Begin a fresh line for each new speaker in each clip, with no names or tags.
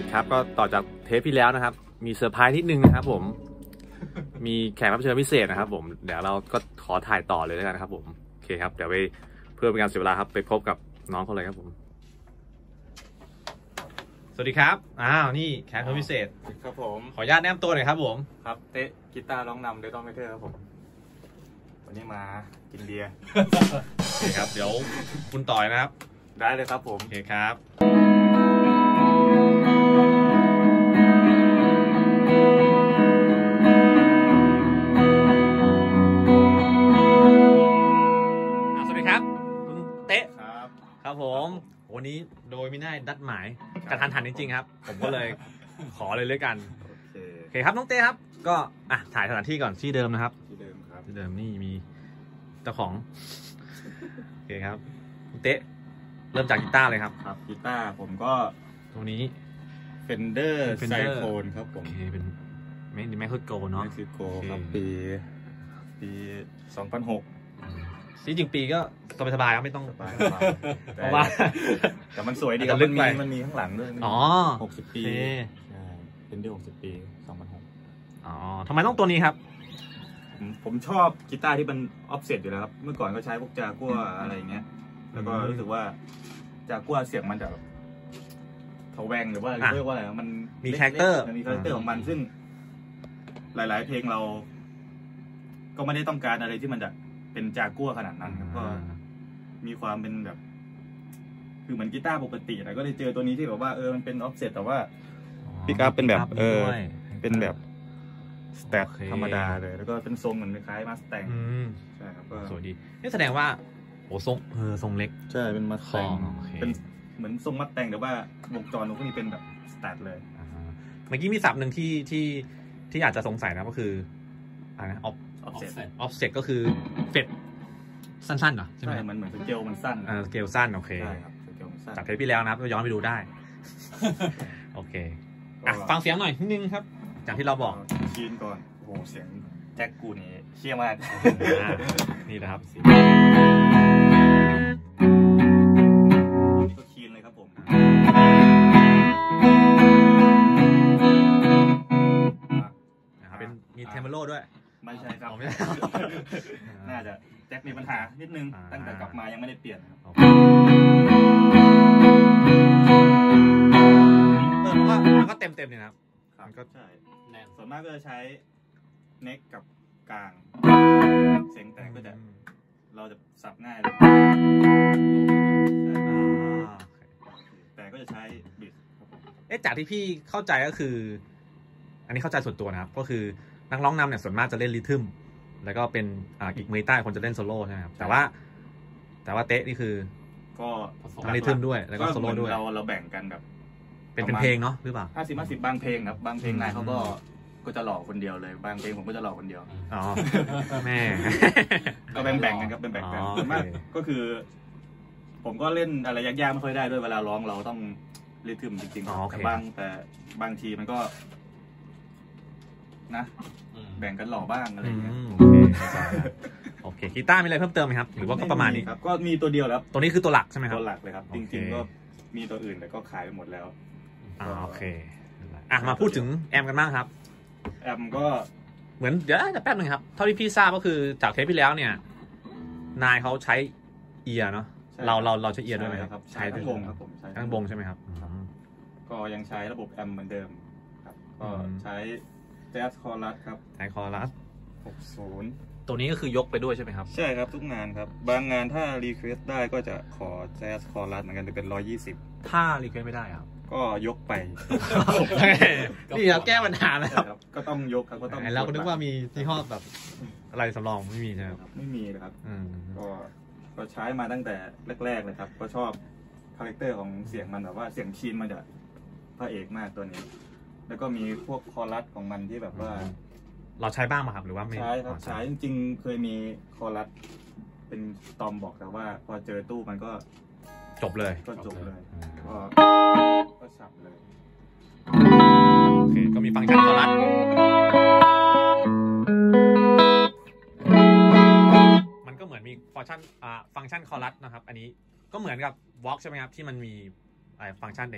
ครับก็ต่อจากเทปที่แล้วนะครับมีเซอร์ไพรส์นิดนึงนะครับผมมีแขกรับเชิญพิเศษนะครับผมเดี๋ยวเราก็ขอถ่ายต่อเลยแล้วกันนะครับผมโอเคครับเดี๋ยวไปเพื่อเป็นการเสียเวลาครับไปพบกับน้องเขาเลยครับผมสวัสดีครับนี่แขกรับเชิญพิเศษ
ครับผม
ขออนุญาตแนะนำตัวหน่อยครับผม
ครับเตะกีตาร์ร้องนำโดยต้องไม่เทอร์ครับผมวันนี้มากินเบียร์
โอเคครับเดี๋ยวคุณต่อยนะครับ
ได้เลยครับผม
โอเคครับสวัสดีครับคุณเตะครับผมวันนี้โดยไม่ได้นัดหมายกระทันหันจริงๆครับผมก็เลยขอเลยกันโอเคครับน้องเต้ครับก็ถ่ายสถานที่ก่อนที่เดิมนะครับ
ที่เดิมครับ
ที่เดิมนี่มีเจ้าของโอเคครับเต้เริ่มจากกีตาร์เลยครับ
ครับกีตาร์ผมก็
ตัวนี้
Fender Cyclone ครับผม
โอเคเป็นแมคโครโกเนาะ
แมคโครครับปี 2006
จริงปีก็สบายๆครับไม่ต้อง
เพราะว่าแต่มันสวยดีครับมันมีข้างหลังด้วย60 ปีใช่เป็นด้วย60 ปี 2006
ทำไมต้องตัวนี้ครับ
ผมชอบกีตาร์ที่มันออฟเซ็ตอยู่แล้วครับเมื่อก่อนก็ใช้พวกจากัวอะไรอย่างเงี้ยแล้วก็รู้สึกว่าจากัวเสียงมันจะทะแวงหรือว่าเรียกว่าอะไรมัน
มีคาแรคเตอร์
ของมันซึ่งหลายๆเพลงเราก็ไม่ได้ต้องการอะไรที่มันจะเป็นจากัวขนาดนั้นก็มีความเป็นแบบคือเหมือนกีตาร์ปกติแต่ก็ได้เจอตัวนี้ที่แบบว่ามันเป็นออฟเซ็ตแต่ว่าพิกอัพเป็นแบบเป็นแบบสแตทธรรมดาเลยแล้วก็เป็นทรงเหมือนคล้ายมาสแตงใช่ครับก็
สวยดีนี่แสดงว่าโอ้ทรงเล็ก
ใช่เป็นมาสแตงเป็นเหมือนทรงมาสแตงแต่ว่าวงจรพวกนี้เป็นแบบสแตทเลย
เมื่อกี้มีศัพท์หนึ่งที่อาจจะสงสัยนะก็คืออะไรนะออฟเซ็ตก็คือเฟดสั้นๆเหรอ
ใช่เหมือนสเกลมันสั้น
สเกลสั้นโอเค
ใช่ครับสเกลมันสั้น
จากเทปที่แล้วนะย้อนไปดูได้โอเคฟังเสียงหน่อยนิดนึงครับอย่างที่เราบอก
คีนก่อนโอ้โหเสียงแจ็คกูนี่เชี่ยมาก
นี่นะครับ
ก็คีนเลยครับผม
เป็นมีเทมเปโลด้วย
ไม่ใช่ครับน่าจะแจ็คมีปัญหานิดนึงตั้งแต่กลับมายังไม่ได้เปลี่ยน
มันก็เต็มเนี่ยนะครับ
มันก็ใช่ส่วนมากก็จะใช้เน็กกับกลางเสียงแต่ก็จะเราจะสับง่ายเลยแต่ก็จะใช้บิด
จากที่พี่เข้าใจก็คืออันนี้เข้าใจส่วนตัวนะครับก็คือนักร้องนำเนี่ยส่วนมากจะเล่นริทึมแล้วก็เป็นอีกมือใต้คนจะเล่นโซโล่ใช่ไหมครับแต่ว่าเตะนี่คือ
ก็
ทั้งริทึมด้วยแล้วก็โซโล่ด้วย
เราแบ่งกันแบบ
เป็นเพลงเนาะหรือเปล่า
50-50บางเพลงครับบางเพลงนายเขาก็จะหล่อคนเดียวเลยบางเพลงผมก็จะหล่อคนเดียว
แม่
ก็แบ่งกันครับแบ่งกันส่วนมากก็คือผมก็เล่นอะไรยากๆไม่ค่อยได้ด้วยเวลาร้องเราต้องริทึมจริงๆแต่บางทีมันก็นะแบ่งกันหล่อบ้างอะไรอย่างเงี้ย
โอเคกีตาร์มีอะไรเพิ่มเติมไหมครับหรือว่าก็ประมาณนี้
ครับก็มีตัวเดียวแล้ว
ตัวนี้คือตัวหลักใช่ไหมครับ
ตัวหลักเลยครับจริงๆก็มีตัวอื่นแต่ก็ขายไปหมดแล้ว
โอเคมาพูดถึงแอมกันบ้างครับ
แอมก็
เหมือนเดี๋ยวแป๊บนึงครับเท่าที่พี่ทราบก็คือจากเทปที่แล้วเนี่ยนายเขาใช้เอียร์เนาะเราใช้เอียร์ด้วยไหม
ครับใช้ทั้งวงครับผม
ทั้งวงใช่ไหมครับ
ก็ยังใช้ระบบแอมเหมือนเดิมครับก็ใช้แจ๊สคอรัสครับ
ใช้คอรัส
60
ตัวนี้ก็คือยกไปด้วยใช่ไหมครับ
ใช่ครับทุกงานครับบางงานถ้ารีเควสได้ก็จะขอแจ๊สคอรัสเหมือนกันจะเป็น120
ถ้ารีเควสไม่ได้ครับ
ก็ยกไป
นี่เราแก้ปัญหาแล้ว
ก็ต้องยกครับก็ต้อง
เราก็นึกว่ามีที่ห้อแบบอะไรสำรองไม่มีใช่ไหม
ไม่มีเลยครับก็ใช้มาตั้งแต่แรกๆเลยครับก็ชอบคาแรคเตอร์ของเสียงมันแบบว่าเสียงคีนมันจะพระเอกมากตัวนี้แล้วก็มีพวกคอรัสของมันที่แบบว่า
เราใช้บ้างไหมครับหรือว่าไม่
ใช้ครับใช้จริงๆเคยมีคอรัสเป็นตอมบอกแต่ว่าพอเจอตู้มันก็
จบเลย
ก็สับเลย
โอเคก็มีฟังก์ชันคอรัสมันก็เหมือนมีฟังก์ชันคอรัสนะครับอันนี้ก็เหมือนกับวอล์กใช่ไหมครับที่มันมีฟังก์ชันในเท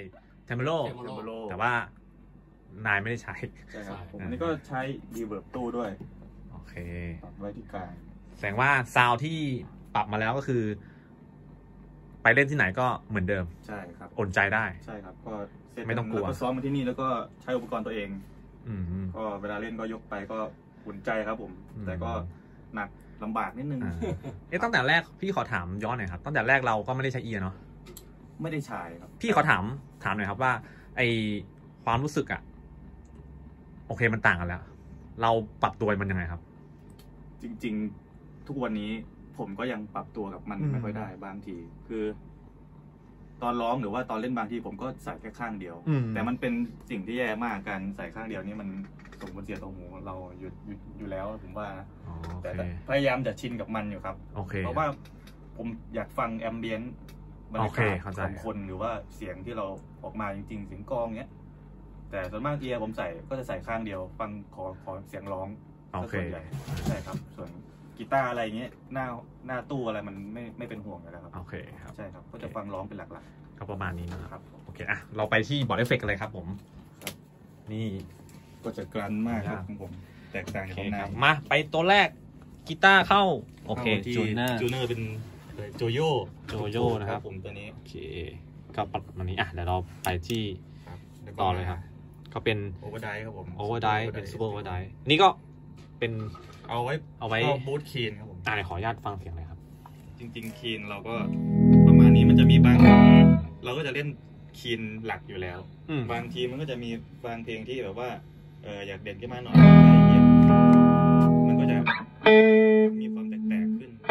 มเบโร
Tremolo
แต่ว่านายไม่ได้ใช้
ใช่ครับผมอันนี้ก็ใช้รีเวิร์บตู้ด้วย
โอเค
ปรับไว้ที่กลาง
แสดงว่าซาวที่ปรับมาแล้วก็คือ ไปเล่นที่ไหนก็เหมือนเดิม
ใช่ครับ
อุ่นใจได้
ใช่ครับก็เซต
ไม่ต้องกลัว
แล้วก็ซ้อมมาที่นี่แล้วก็ใช้อุปกรณ์ตัวเอง
อืม
ก็เวลาเล่นก็ยกไปก็อุ่นใจครับผม
อืม
แต่ก็หนักลำบากนิดนึง
ตั้งแต่แรกพี่ขอถามย้อนหน่อยครับตั้งแต่แรกเราก็ไม่ได้ใช้เอียเนาะ
ไม่ได้ใช้ครับ
พี่ขอถามหน่อยครับว่า ไอความรู้สึกอะโอเคมันต่างกันแล้ว เราปรับตัวมันยังไงครับ
จริงๆ ทุกวันนี้ผมก็ยังปรับตัวกับมัน
อืม
ไม่ค่อยได้บางที คือ ตอนร้องหรือว่าตอนเล่นบางทีผมก็ใส่แค่ข้างเดียว แต่มันเป็นสิ่งที่แย่มากการใส่ข้างเดียวนี่มันส่งผลเสียต่อหูเราอยู่แล้วผมว่านะ
อ๋อโอ
แต่
เค
พยายามจะชินกับมันอยู่ครับ
โอเค
เพราะว่าผมอยากฟังแอมเบียนต์บรรยา
โอเค
กาศ
เข้าใจ
ของคนหรือว่าเสียงที่เราออกมาจริงๆเสียงกลองเนี้ย แต่ส่วนมากเอียร์ผมใส่ก็จะใส่ข้างเดียว ฟังขอเสียงร้อง
โอเค
ส่วนใหญ่ใช่ครับ ส่วนกีตาร์อะไรเงี้ยหน้าตู้อะไรมันไม่เป็นห่วงอยู่แล้วครับ
โอเคครับ
ใช่ครับ ก็จะฟังร้องเป็นหลัก
ก็ประมาณนี้นะ
ๆ
ค
ครับ รับ
โอเคอ่ะเราไปที่บอร์ดเอฟเฟกต์กันเลยครับผม
ครับ
นี่
ก็จะกรันมากครับของผมแตกต่าง
โอ
จาก
เค
ของ
ครั
นา
บ
ย
มาไปตัวแรกกีตาร์เข้าโอเค
ที่
จูเนอร์
จูเนอร์เป็นโจโย่
โจโย่นะครับ
ผมตัวนี้
โอเคก็ปรับประมาณนี้อ่ะเดี๋ยวเราไปที่
ครับแวก็
ต่อเลยครับ ก็เป็น
โอเวอร์ไดครับผม
โอเวอร์ไดเป็นซูเปอร์โอเวอร์ไดนี่ก็เป็น
เอาไว้ เข้าบูทคีนครับผม
เดี๋ยวขออนุญาตฟังเสียงเลยครับ
จริงๆคีนเราก็ประมาณนี้มันจะมีบางเราก็จะเล่นคีนหลักอยู่แล้ว
อืม
บางทีมันก็จะมีบางเพลงที่แบบว่าอยากเด่นขึ้นมาหน่อยอะไรอย่างเงี้ยมันก็จะมีความแตกๆขึ้น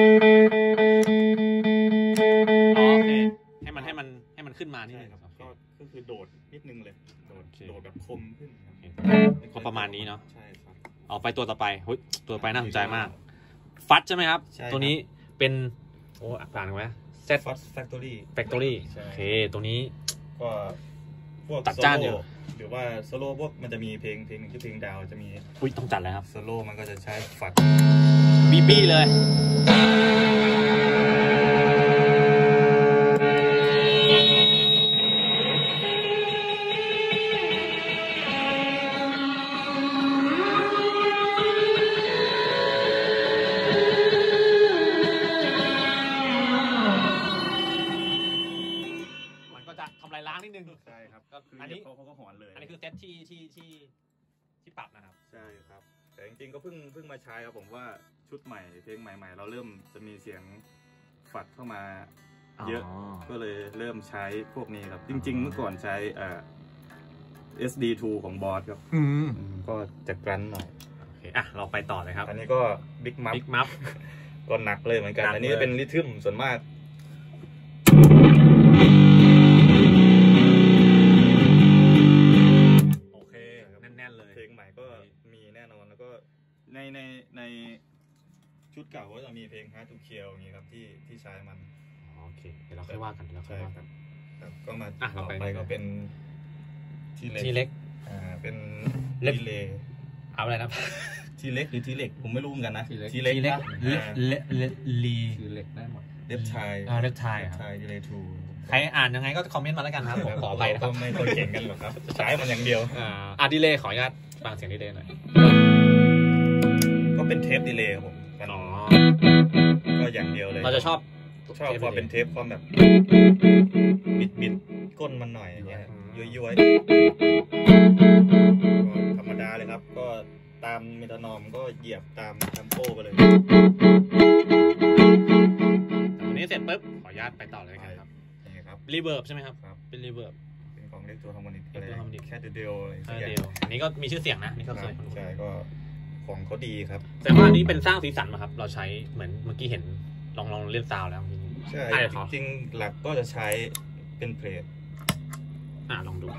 อ๋อโอเคให้มันขึ้นมานี่
ใช่ครับก็คือโดดนิดนึงเลยโดดแบบคมขึ้นครับ
ก็ประมาณนี้เนาะ
ใช่ครับ
เอาไปตัวต่อไปเฮ้ยตัวต่อไปน่าสนใจมาก ฟัดใช่ไหมครับ
ใช่ครับ
ตัวนี้เป็นโอ้อ่านกันไหมเซต
ฟัสแฟคทอรี่
แฟคทอรี่
ใช่
โอเคตัวนี้
ก็พวก
ตัดจ้านอยู่
หรือว่าโซโล่พวกมันจะมีเพลงหนึ่งชื่อเพลงดาวจะมี
อุ้ยต้องจัดเลยครับ
โซโล่มันก็จะใช้ฝัด
บีบี้เลยมันก็จะทำลายล้างนิดนึง
ใช่ครับ
ก็
คือ
อันนี้
เขาก็หอนเลย
อันนี้คือเซตที่ปรับนะครับ
ใช่ครับ แต่จริงๆก็เพิ่งมาใช้ครับผมว่าชุดใหม่เพลงใหม่ ๆ เราเริ่มจะมีเสียงฝัดเข้ามาเยอะก็เลยเริ่มใช้พวกนี้ครับ จริง ๆ เมื่อก่อนใช้SD2 ของบอสครับ ก็จะกรันหน่อย
โอเคอ่ะเราไปต่อเลยครับ
อันนี้ก็บิ๊กมัฟ
บิ๊กมัฟ
ก็หนักเลยเหมือนกัน
หนักเลย
อันนี้เป็นริทึมส่วนมาก
โอเคแน่นๆเลย
เพลงใหม่ก็มีแน่นอนแล้วก็ในชุดเก่าก็จะมีเพลง Hard to Kill อย่างนี้ครับที่ใช้มัน
โอเคเดี๋ยวเราค่อยว่ากันเดี๋ยวเราค่อ
ใช่
ยว่า
ค
กั
รั
น
บครับก็มา
อ่ะ
ต่อ
เรา
ไป
ไป
ก็เป็นที
เล็ก
เป็น
เล็ก
ทีเล
เอาอะไรนะ
ทีเล็กหรือทีเล็กผมไม่รู้เหมือนกันนะ
ทีเล็ก
ทีเล็ก
เล็ก
นะ
ลี
คือเหล็กได้หมด
เล็บชาย
เล็กไทยครับ
ชายทีเลทู
ใครอ่านยังไงก็คอมเมนต์มาแล้วกันครับผมขออภัยนะค
ก็
รับ
ไม่ค่อยเก่งกันหรอกครับใช้มันอย่างเดียว
ดีเลย์ขออนุญาตฟังเสียงดีเลย์หน่อย
ก็เป็นเทปดีเลย์ครับผมกัน
อ๋อ
ก็อย่างเดียวเลย
เราจะชอบ
พอเป็นเทปความแบบบิดก้นมันหน่อยอย่างเงี้ยย้วยๆก็ธรรมดาเลยครับ ก็ตามเมทานอมก็เหยียบตามเทมโปไปเลย
ตัวนี้เสร็จปุ๊บขออนุญาตไปต่อเลยกันครับ
นี่ครับ
รีเวิร์บใช่ไหมครับ
ครับ
เป็นรีเวิร์บ
เป็นของเล็กตัวฮาร์โมนิก
เล็กตัว harmonic
แค่เดียวอะไรสักอ
เดี
ย่าง
ยวอันนี้ก็มีชื่อเสียงนะนี่ก็เคย
ใช่ก็ของเขาดีครับ
แต่ว่าอันนี้เป็นสร้างสีสันมาครับ เราใช้เหมือนเมื่อกี้เห็นลองเล่นซาวด์แล้ว
ใช่
เดี๋ยวขอ
จริงๆหลักก็จะใช้เป็นเพลท
ลองดู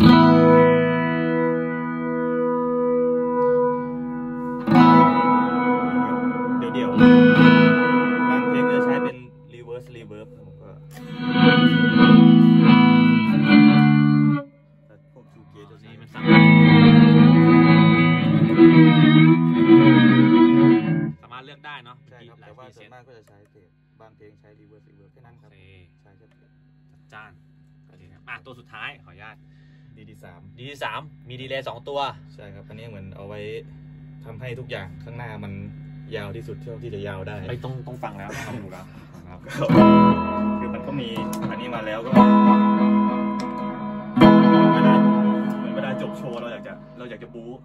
เดี่ยวๆบางเพลงก็จะใช้เป็นรีเวิร์สผมก็แต่พวกจูเกตตัวนี้
นี่
มั
มัน น
สา
สามารถเลือกได้เนาะ
ใช่ครับ
หลา
แต่
ย
ว่า
พรี
ส่
เซ
วน
ต
มากก็จะใช้เพลทบางเพลงใช้รีเวิร์สแค่นั้นครับ
โอเค
ใช้แค่เพลท
จ้านตัวสุดท้ายขออนุญาต
DD3
DD3 มีดีเลย์2ตัว
ใช่ครับอันนี้เหมือนเอาไว้ทำให้ทุกอย่างข้างหน้ามันยาวที่สุดเท่าที่จะยาวได้
ไม่ต้องฟังแล้วต้องดูแล้วครับ
คือมันก็มีอันนี้มาแล้วก็เวลาจบโชว์เราอยากจะบู๊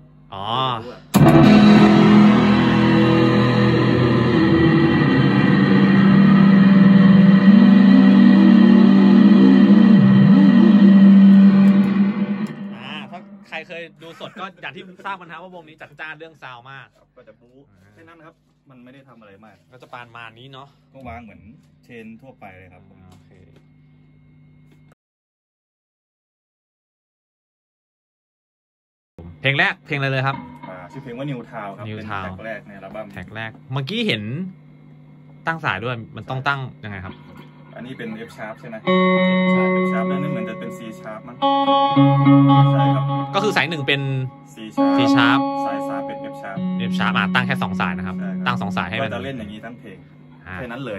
ถ้าใครเคยดูสดก็อย่างที่ทราบกันนะว่าวงนี้จัดจ้านเรื่องซาวมาก
ก็จะบู๊แค่นั้นครับมันไม่ได้ทำอะไรมาก
ก็จะปานมานี้เนาะ
ก็วางเหมือนเชนทั่วไปเลยครับโอเค
เพลงแรกเพลงอะไรเลยครับ
ชื่อเพลงว่า New Town ครับเป็นแท็กแรกในอัลบั้ม
แท็กแรกเมื่อกี้เห็นตั้งสายด้วยมันต้องตั้งยังไงครับ
อันนี้เป็น F sharp ใช่ไหมใช่ F sharp แล้วนี่เหมือนจะเป็น C sharp มั้งใช่ครับ
ก็คือสาย1เป็น C sharp
สาย3เป็น F sharp
F sharp ตั้งแค่2สายนะครับตั้ง2สายให้มัน
จะเล่นอย่างนี้ทั้งเพลงแค่นั้นเลย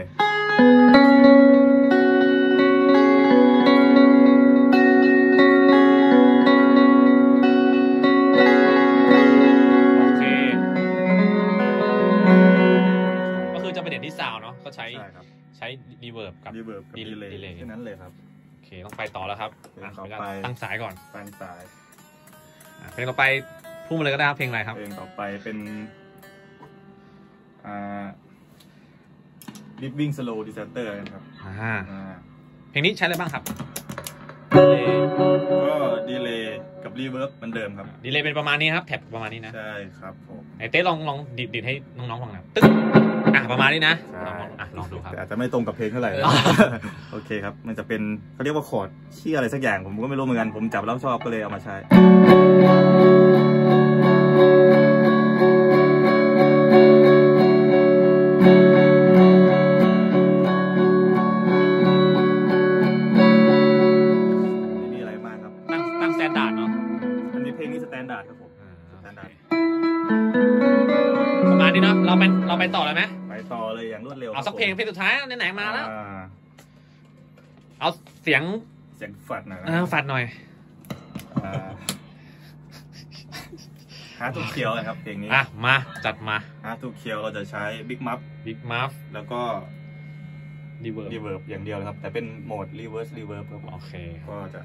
ที่ซาวเนาะก็ใช้รีเวิร์บกับ
ดีเลย์แค่นั้นเลยครับ
โอเคต้องไปต่อแล้วครับตั้งสายก่อน
ตั้งสาย
เพลงต่อไปพูดมาเลยก็ได้ครับเพลงอะไรครับ
เพลงต่อไปเป็นLiving Slow Disaster ครับ
เพลงนี้ใช้อะไรบ้างครับ
ก็ดีเลย์กับรีเวิร์บเหมือนเดิมครับ
ดีเลย์เป็นประมาณนี้ครับแท็บประมาณนี้นะ
ใช่ครับผม
ไอเต้ลองดิดให้น้องๆฟังหน่อยตึ๊กประมาณนี้นะลองดูครับ
อาจจะไม่ตรงกับเพลงเท่าไหร่โอเคครับมันจะเป็นเขาเรียกว่าคอร์ดที่อะไรสักอย่างผมก็ไม่รู้เหมือนกันผมจับแล้วชอบก็เลยเอามาใช้ไม่มีอะไรมากครับ
ตั้งสแตนดาร์ดเนาะ
อันนี้เพลงนี้สแตนดาร์ดครับผมสแตนดาร์ด
ประมาณนี้เนาะเราไปต่อเลยไหม
ไปต่อเลยอย่างรวดเร็ว
เอาสักเพลงสุดท้ายไหนมาแล้วเอาเสียง
ฝัดหน่อย
ฝัดหน่อย
ฮาร์ทูเคียวนะครับเพลงนี้
มาจัดมา
ฮาร์ทูเคียวเราจะใช้บิ๊กมัฟแล้วก็รีเวิร์บอย่างเดียวครับแต่เป็นโหมดรีเวิร์บครับ
โอเค
ก็จะ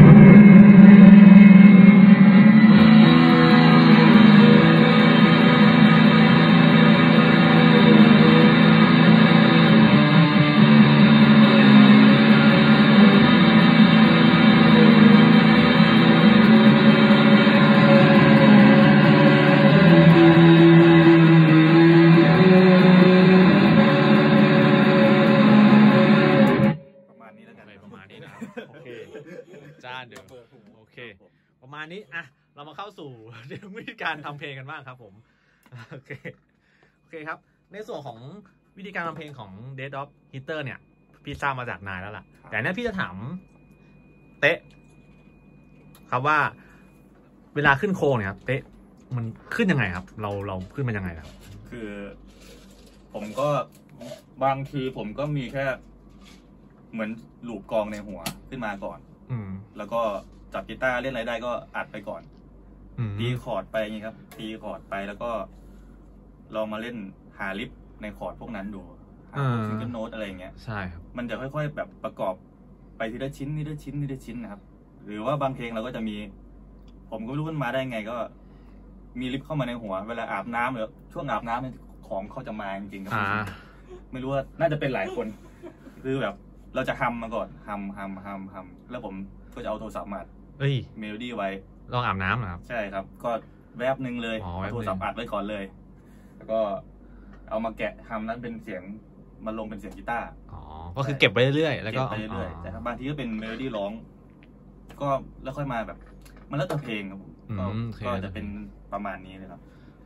ประมาณนี้เรามาเข้าสู่วิธีการทำเพลงกันบ้างครับผมโอเคครับในส่วนของวิธีการทำเพลงของ Dead of Hitter เนี่ยพี่ทราบมาจากนายแล้วล่ะแต่เนี่ยพี่จะถามเต๊ะครับว่าเวลาขึ้นโครงเนี่ยครับเต๊ะมันขึ้นยังไงครับเราขึ้นมันยังไงครับ
คือผมก็บางทีผมก็มีแค่เหมือนลูปกองในหัวขึ้นมาก่อนแล้วก็จับกีตาร์เล่นอะไรได้ก็อัดไปก่อนตีคอร์ดไปอย่างนี้ครับตีคอร์ดไปแล้วก็ลองมาเล่นหาลิฟในคอร์ดพวกนั้นดูหาซิงเกิลโน้ตอะไรอย่างเงี้ย
ใช่ครับ
มันจะค่อยๆแบบประกอบไปทีละชิ้นนะครับหรือว่าบางเพลงเราก็จะมีผมก็ไม่รู้มันมาได้ไงก็มีลิฟเข้ามาในหัวเวลาอาบน้ำหรือช่วงอาบน้ำของเขาจะมาจริงๆครับไม่รู้ว่าน่าจะเป็นหลายคนคือแบบเราจะฮัมมาก่อนฮัมแล้วผมก็จะเอาโทรศัพท์มาเมโลดี้ไว้
ลองอาบน้ำเหรอครับ
ใช่ครับก็แวบนึงเลยเอาโทรศัพท์อัดไว้ก่อนเลยแล้วก็เอามาแกะทำนั้นเป็นเสียงมาลงเป็นเสียงกีตาร์
ก็คือเก็บไปเรื่อยๆแล้วก็
ไปเรื่อยๆแต่บางทีก็เป็นเมโลดี้ร้องก็แล้วค่อยมาแบบมันแล้วแต่เพลงครับก็จะเป็นประมาณนี้เลยครับ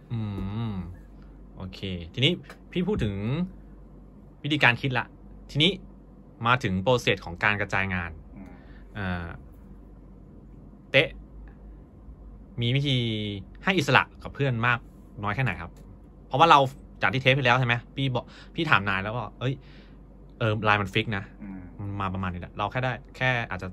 โอเคทีนี้พี่พูดถึงวิธีการคิดละทีนี้มาถึงโปรเซสของการกระจายงานเต๊ะมีวิธีให้อิสระกับเพื่อนมากน้อยแค่ไหนครับเพราะว่าเราจากที่เทปไปแล้วใช่ไหมพี่ถามนายแล้วก็ลายมันฟิกนะมันมาประมาณนี้แหละเราแค่อาจจะ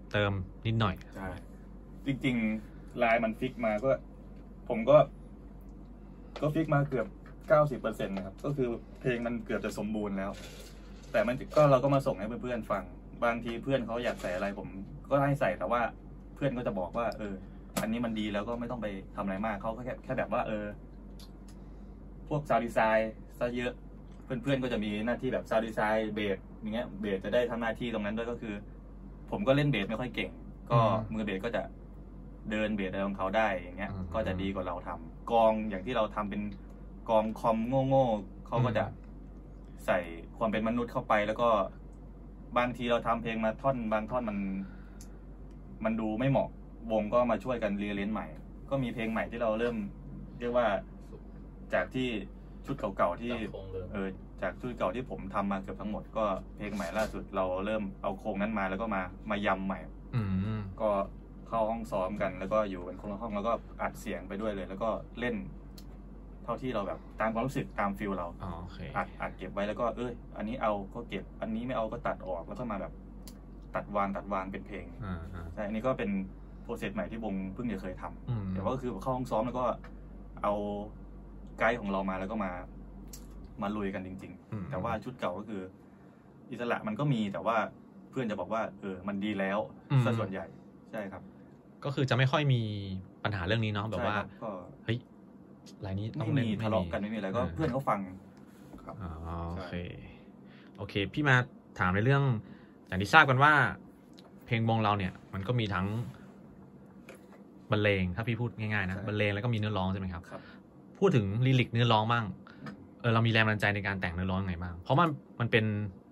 เติมนิดหน่อย
ใช่จริงๆลายมันฟิกมาก็ผมก็ฟิกมาเกือบ90%นะครับก็คือเพลงมันเกือบจะสมบูรณ์แล้ว แต่มันก็เราก็มาส่งให้เพื่อนๆฟังบางทีเพื่อนเขาอยากใส่อะไรผมก็ให้ใส่แต่ว่าเพื่อนก็จะบอกว่าอันนี้มันดีแล้วก็ไม่ต้องไปทำอะไรมากเขาก็แค่แบบว่าพวกซาวด์ดีไซน์ซะเยอะเพื่อนๆก็จะมีหน้าที่แบบซาวด์ดีไซน์เบสอย่างเงี้ยเบสจะได้ทำหน้าที่ตรงนั้นด้วยก็คือผมก็เล่นเบสไม่ค่อยเก่งก็มือเบสก็จะเดินเบสอะไรของเขาได้อย่างเงี้ยก็จะดีกว่าเราทำกองอย่างที่เราทำเป็นกองคอมโง่ๆเขาก็จะใส่ความเป็นมนุษย์เข้าไปแล้วก็บางทีเราทำเพลงมาท่อนบางท่อนมันดูไม่เหมาะวงก็มาช่วยกันเรียนเล่นใหม่ก็มีเพลงใหม่ที่เราเริ่มเรียกว่าจากที่ชุดเก่าๆที่จากชุดเก่าที่ผมทำมาเกือบทั้งหมดก็เพลงใหม่ล่าสุดเราเริ่มเอาโครงนั้นมาแล้วก็มายำใหม่ก็เข้าห้องซ้อมกันแล้วก็อยู่เป็นคนละห้องแล้วก็อัดเสียงไปด้วยเลยแล้วก็เล่นเท่าที่เราแบบตามความรู้สึกตามฟีลเราอัดเก็บไว้แล้วก็อันนี้เอาก็เก็บอันนี้ไม่เอาก็ตัดออกแล้วก็มาแบบตัดวางเป็นเพลงใช่อันนี้ก็เป็นโปรเซสใหม่ที่วงเพิ่งจะเคยทำแต่ว่าก็คือเข้าห้องซ้อมแล้วก็เอาไกด์ของเรามาแล้วก็มาลุยกันจริงๆแต่ว่าชุดเก่าก็คืออิสระมันก็มีแต่ว่าเพื่อนจะบอกว่ามันดีแล้วซะส่วนใหญ่ใช่ครับ
ก็คือจะไม่ค่อยมีปัญหาเรื่องนี้เนาะแบบว่าเฮ้ยรายนี้ต้อง
ไม่มีทะเลาะกันไม่มีอะไรก็เพื่อนเขาฟังครับ
โอเคพี่มาถามในเรื่องอย่างที่ทราบกันว่าเพลงวงเราเนี่ยมันก็มีทั้งบรรเลงถ้าพี่พูดง่ายๆนะบรรเลงแล้วก็มีเนื้อร้องใช่ไหมครับพูดถึงลิริกเนื้อร้องบ้างเรามีแรงบันดาลใจในการแต่งเนื้อร้องไงบ้างเพราะมันเป็น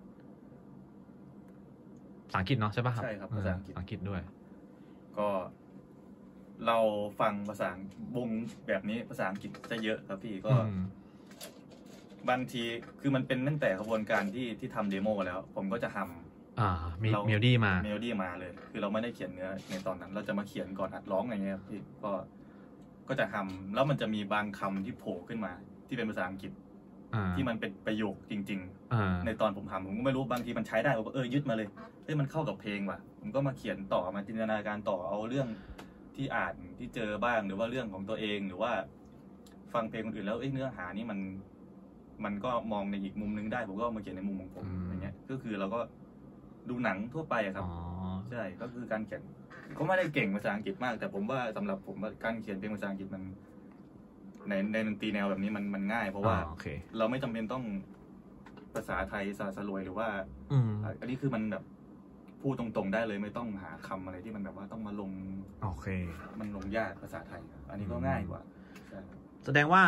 ภาษาอังกฤษเนาะใช่ป่ะครับ
ใช่ครับภาษาอังกฤษ
ด้วย
ก็เราฟังภาษาวงแบบนี้ภาษาอังกฤษจะเยอะครับพี่ก็บางทีคือมันเป็นตั้งแต่กระบวนการที่ทำเดโมแล้วผมก็จะทำ
มีเมโลดี้
มาเลยคือเราไม่ได้เขียนเนื้อในตอนนั้นเราจะมาเขียนก่อนอัดร้องอะไรเงี้ยพี่ก็จะทำแล้วมันจะมีบางคำที่โผล่ขึ้นมาที่เป็นภาษาอังกฤษที่มันเป็นประโยคจริงๆในตอนผมทำผมก็ไม่รู้บางทีมันใช้ได้ผมก็ยึดมาเลยมันเข้ากับเพลงว่ะผมก็มาเขียนต่อมาจินตนาการต่อเอาเรื่องที่อ่านที่เจอบ้างหรือว่าเรื่องของตัวเองหรือว่าฟังเพลงคนอื่นแล้วเนื้อหานี่มันก็มองในอีกมุมนึงได้ผมก็มาเขียนในมุมของผมอย่างเงี้ยก็คือเราก็ดูหนังทั่วไปครับใช่ก็คือการเขียนก็ไม่ได้เก่งภาษาอังกฤษมากแต่ผมว่าสำหรับผมว่าการเขียนเพลงภาษาอังกฤษมันในดนตรีแนวแบบนี้มันง่ายเพราะว่าเราไม่จำเป็นต้องภาษาไทยสลวยหรือว่าอันนี้คือมันแบบพูดตรงๆได้เลยไม่ต้องหาคำอะไรที่มันแบบว่าต้องมาลงมันลงยากภาษาไทยอันนี้ก็ง่ายกว่า
แสดงว่า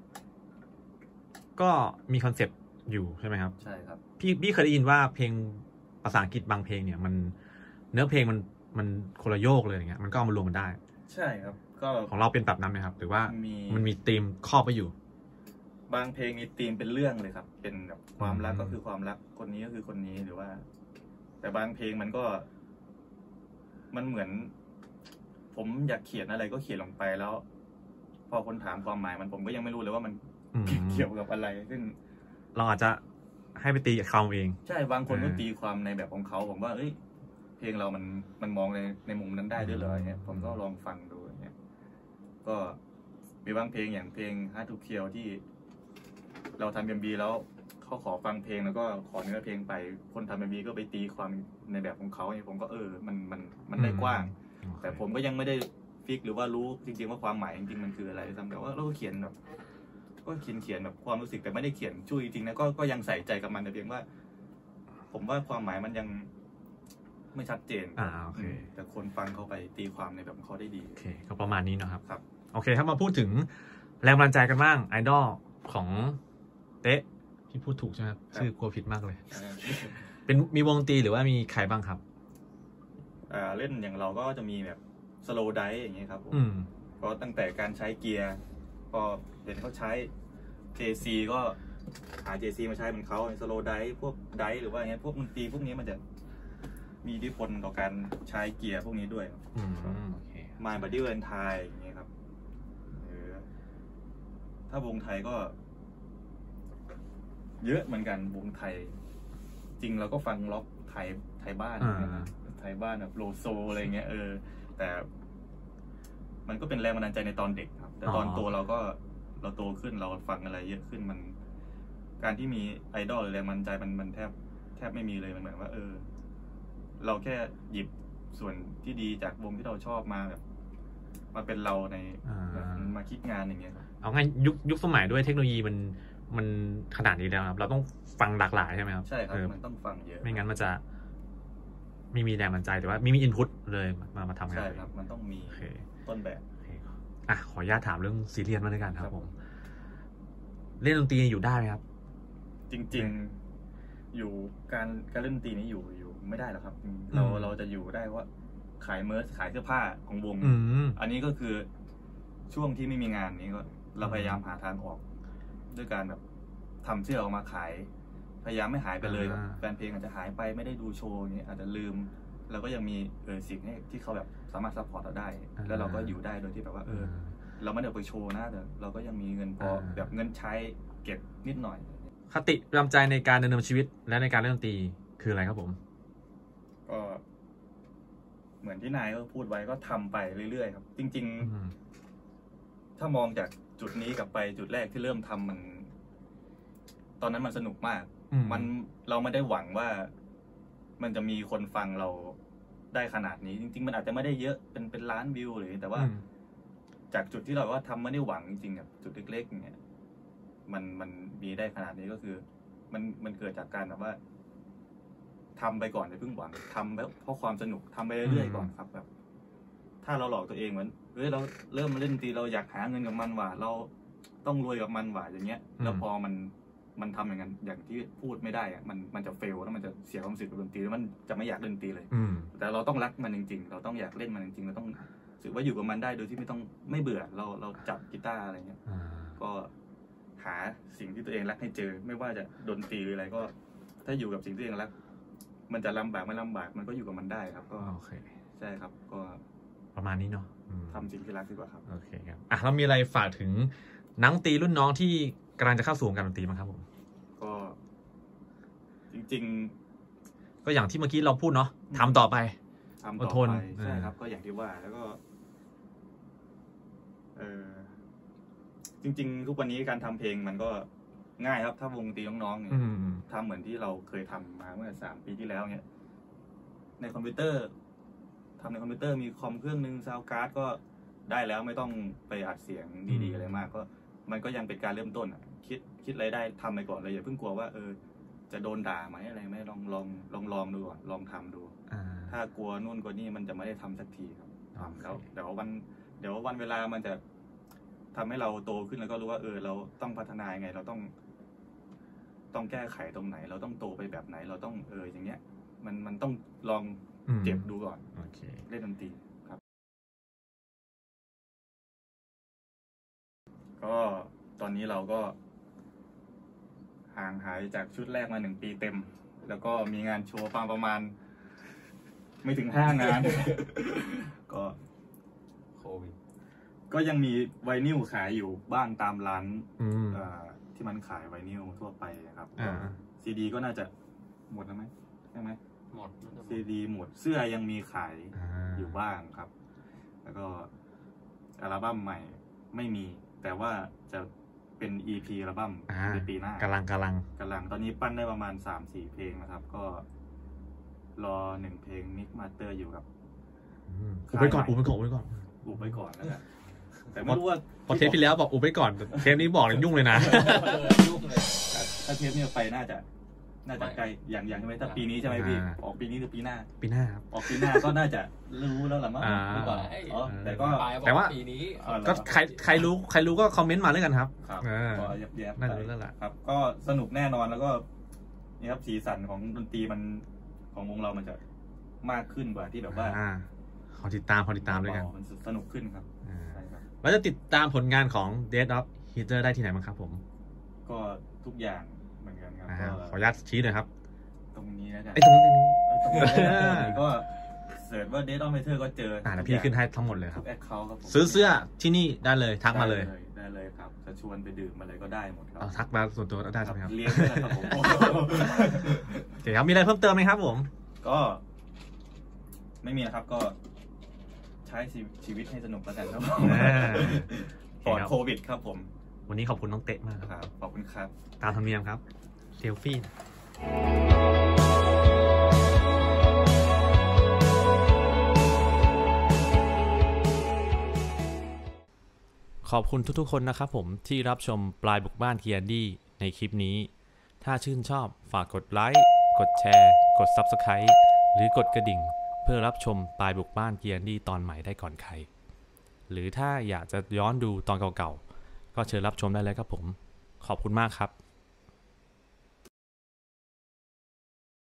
ก็มีคอนเซปต์อยู่ใช่ไหมครับ
ใช่ครับ
พี่เคยได้ยินว่าเพลงภาษาอังกฤษบางเพลงเนี่ยมันเนื้อเพลงมันคนละโยกเลยอย่างเงี้ยมันก็เอามารวมกันได้
ใช่ครับก็
ของเราเป็นแบบนั้นไหมครับหรือว่ามันมีธีมครอบไปอยู่
บางเพลงมีธีมเป็นเรื่องเลยครับเป็นแบบความรักก็คือความรักคนนี้ก็คือคนนี้หรือว่าแต่บางเพลงมันเหมือนผมอยากเขียนอะไรก็เขียนลงไปแล้วพอคนถามความหมายผมก็ยังไม่รู้เลยว่ามันเกี่ยวกับอะไรซึ่ง
เราอาจจะให้ไปตีความเอง
ใช่บางคนก็ตีความในแบบของเขาผมว่าเพลงเรามันมองในมุมนั้นได้ด้วยเลยเนี่ยผมก็ลองฟังดูเนี่ยก็มีบางเพลงอย่างเพลง Hard to Kill ที่เราทำเอ็มบีแล้วเขาขอฟังเพลงแล้วก็ขอเนื้อเพลงไปคนทำเอ็มบีก็ไปตีความในแบบของเขาเนี่ยผมก็มันได้กว้างแต่ผมก็ยังไม่ได้ฟิกหรือว่ารู้จริงๆว่าความหมายจริงๆมันคืออะไรซ้ำแต่ว่าเราก็เขียนแบบก็เขียนแบบความรู้สึกแต่ไม่ได้เขียนช่วยจริงๆนะก็ยังใส่ใจกับมันแต่เพียงว่าผมว่าความหมายมันยังไม่ชัดเจนแต่คนฟังเข้าไปตีความในแบบของเขาได้ดี
โอเคก็ประมาณนี้นะครับ
ครับ
โอเคถ้ามาพูดถึงแรงบันดาลใจกันบ้างไอดอลของเต๊ะพี่พูดถูกใช่ไหมชื่อกลัวผิดมากเลยเป็นมีวงดนตรีหรือว่ามีใครบ้างครับ
เล่นอย่างเราก็จะมีแบบสโลว์ไดฟ์อย่างเงี้ยครับก็ตั้งแต่การใช้เกียร์ก็เห็นเขาใช้ JC ก็หา JC มาใช้เหมือนเขาสโลว์ไดฟ์พวกไดฟ์หรือว่าอย่างเงี้ยพวกดนตรีพวกนี้มันจะมีอิทธิพลต่อการใช้เกียร์พวกนี้ด้วยMy Body Valentine อย่างเงี้ยครับถ้าวงไทยก็เยอะเหมือนกันวงไทยจริงเราก็ฟังล็อกไทยบ้านไทยบ้านแบบโลโซอะไรเงี้ยแต่มันก็เป็นแรงบันดาลใจในตอนเด็กครับแต่ตอนโตเราโตขึ้นเราฟังอะไรเยอะขึ้นมันการที่มีไอดอลหรือแรงบันดาลใจมันแทบไม่มีเลยมันเหมือนว่าเราแค่หยิบส่วนที่ดีจากวงที่เราชอบมาแบบมาเป็นเราในมาคิดงานอย่างเงี้ย
เอาง่ายยุคสมัยด้วยเทคโนโลยีมันขนาดนี้แล้วครับเราต้องฟังหลากหลายใช่ไหมครับ
ใช่ครับมันต้องฟังเยอะ
ไม่งั้นมันจะไม่มีแรงบันดาลใจแต่ว่ามีอินพุตเลยมาทำงาน
ใช่ครับมันต้องมีต้นแบบ
ขออนุญาตถามเรื่องซีเรียสมาด้วยกันครับผมเล่นดนตรีอยู่ได้ไหมครับ
จริงๆอยู่การเล่นดนตรีนี้อยู่ไม่ได้หรอกครับเราจะอยู่ได้ว่าขายเมอร์ขายเสื้อผ้าของวงอันนี้ก็คือช่วงที่ไม่มีงานนี้ก็เราพยายามหาทางออกด้วยการแบบทำเสื้อออกมาขายพยายามไม่หายไปเลยแฟนเพลงอาจจะหายไปไม่ได้ดูโชว์นี้อาจจะลืมเราก็ยังมีสิ่งที่เขาแบบสามารถซัพพอร์ตเราได้แล้วเราก็อยู่ได้โดยที่แบบว่าเราไม่ได้ไปโชว์นะแต่เราก็ยังมีเงินพอแบบเงินใช้เก็บนิดหน่อย
คติประจำใจในการดำเนินชีวิตและในการเล่นดนตรีคืออะไรครับผม
ก็เหมือนที่นายก็พูดไว้ก็ทำไปเรื่อยๆครับจริงๆถ้ามองจากจุดนี้กลับไปจุดแรกที่เริ่มทำมันตอนนั้นมันสนุกมากเราไม่ได้หวังว่ามันจะมีคนฟังเราได้ขนาดนี้จริงๆมันอาจจะไม่ได้เยอะเป็นล้านวิวหรือแต่ว่าจากจุดที่เราว่าทำไม่ได้หวังจริงๆแบบจุดเล็กๆเนี่ยมันมีได้ขนาดนี้ก็คือมันเกิดจากการแบบว่าทำไปก่อนอย่าเพิ่งหวังทำเพราะความสนุกทำไปเรื่อยๆก่อนครับแบบถ้าเราหลอกตัวเองเหมือนเราเริ่มมาเล่นดนตรีเราอยากหาเงินกับมันว่ะเราต้องรวยกับมันว่ะอย่างเงี้ยแล้วพอมันทำอย่างนั้นอย่างที่พูดไม่ได้อะมันจะเฟลแล้วมันจะเสียความรู้สึกกับดนตรีแล้วมันจะไม่อยากเล่นดนตรีเลยแต่เราต้องรักมันจริงๆเราต้องอยากเล่นมันจริงๆเราต้องรู้สึกว่าอยู่กับมันได้โดยที่ไม่เบื่อเราจับกีตาร์อะไรเงี้ยก็หาสิ่งที่ตัวเองรักให้เจอไม่ว่าจะดนตรีหรืออะไรก็ถ้าอยู่กับสิ่งที่ตัวเองรักมันจะลำบากไม่ลำบากมันก็อยู่กับมันได้ครับก็
โอเค
ใช่ครับก็
ประมาณนี้เนาะ
ทำสิ่งที่รักดีกว่าครับ
โอเคครับเรามีอะไรฝากถึงนักดนตรีรุ่นน้องที่กำลังจะเข้าสู่วงการดนตรีมั้งครับผม
ก็จริง
ๆก็อย่างที่เมื่อกี้เราพูดเนาะทำต่อไป
อดทนใช่ครับก็อย่างที่ว่าแล้วก็จริงๆทุกวันนี้การทำเพลงมันก็ง่ายครับถ้าวงดนตรีน้องๆเนี่ยทำเหมือนที่เราเคยทำมาเมื่อ3 ปีที่แล้วเนี่ยในคอมพิวเตอร์ทำในคอมพิวเตอร์มีคอมเครื่องนึงซาวด์การ์ดก็ได้แล้วไม่ต้องไปอัดเสียงดีๆอะไรมากก็มันก็ยังเป็นการเริ่มต้นคิดอะไรได้ทำไปก่อนเลยอย่าเพิ่งกลัวว่าจะโดนด่าไหมอะไรไหมลองดูก่อนลองทำดูถ้ากลัวนู่นกลัวนี่มันจะไม่ได้ทำสักทีครับแล้วเดี๋ยววันเวลามันจะทำให้เราโตขึ้นแล้วก็รู้ว่าเราต้องพัฒนาไงเราต้องแก้ไขตรงไหนเราต้องโตไปแบบไหนเราต้องอย่างเงี้ยมันต้องลองเจ็บดูก่อนเล่นดนตรีครับก็ตอนนี้เราก็ห่างหายจากชุดแรกมา1 ปีเต็มแล้วก็มีงานโชว์ประมาณไม่ถึง5 งาน ก็โควิดก็ยังมีไวนิลขายอยู่บ้างตามร้านที่มันขายไวนิลทั่วไปครับซีดีก็น่าจะหมดแล้วไหมใช่ไหมหมดซีดีหมดเสื้อยังมีขายอยู่บ้างครับแล้วก็อัลบั้มใหม่ไม่มีแต่ว่าจะเป็น EP อัลบั้มในปีหน้าก
ำลัง
ตอนนี้ปั้นได้ประมาณ 3-4 เพลงนะครับก็รอ1 เพลงมิกมาสเตอร์อยู่กับ
อุบไว้ก่อน
แล้วกันแต่ไม่รู้ว่า
พอเทปที่แล้วบอกอุบไว้ก่อนเทปนี้บอกยุ่งเลยนะ
ยุ่งเลยถ้าเทปนี้ไปน่าจะไกลอย่างใช่ไหมถ้าปีนี้ใช่ไหมพี่ออกปีนี้หรือปีหน้า
ครับ
ออกปีหน้าก็น่าจะรู้แล้วล่ะมั้งดีกว่า
แต่ว่าปีนี้ก็ใครรู้ก็คอมเมนต์มาด้วยกันครับ
ก็แยบ
น่าจะรู้แล้วล่ะ
ครับก็สนุกแน่นอนแล้วก็นี่ครับสีสันของดนตรีมันของวงเรามันจะมากขึ้นกว่าที่แบบว่า
ขอติดตามด้วยกัน
มันสนุกขึ้นครับ
เราจะติดตามผลงานของ Death of Hitler ได้ที่ไหนบ้างครับผม
ก็ทุกอย่างเหมือนกันครับ
ขออนุญาตชี้หน่อยครับ
ตรงนี้นะจ๊ะ
ตรงนี้
ก็เสิร์ชว่า Death of Hitler ก็เจอ
พี่ขึ้นให้ทั้งหมดเลยครับ
แอคเคาท์ครับ
ซื้อเสื้อที่นี่ได้เลยทักมาเลย
ได้เลยครับจะชวนไปดื่มอะไรก็ได้หมดครับ
ทักมาส่วนตัวได้ใช่ไหมครับ
เลี้ยงด้วยนะครับผม
โอเคครับมีอะไรเพิ่มเติมไหมครับผม
ก็ไม่มีนะครับก็ใช้ชีวิตให้สนุกแล้วกันครับปลอดโควิดครับผม
วันนี้ขอบคุณน้องเตะมาก
ครับขอบคุณครับ
ตามธรรมเนียมครับเซลฟี่ขอบคุณทุกๆคนนะครับผมที่รับชมปลายบุกบ้านเคียร์ดี้ในคลิปนี้ถ้าชื่นชอบฝากกดไลค์กดแชร์กด Subscribe หรือกดกระดิ่งเพื่อรับชมปลายบุกบ้านเคียร์ดี้ตอนใหม่ได้ก่อนใครหรือถ้าอยากจะย้อนดูตอนเก่าๆก็เชิญรับชมได้เลยครับผมขอบคุณมากครับ